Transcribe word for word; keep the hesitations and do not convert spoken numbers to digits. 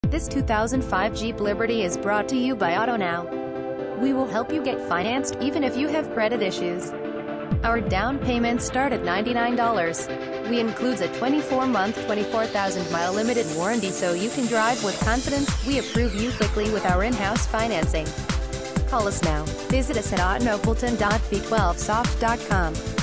This two thousand five Jeep Liberty is brought to you by AutoNow. We will help you get financed, even if you have credit issues. Our down payments start at ninety-nine dollars. We includes a twenty-four month, twenty-four thousand mile limited warranty so you can drive with confidence. We approve you quickly with our in-house financing. Call us now. Visit us at auto now belton dot b twelve soft dot com.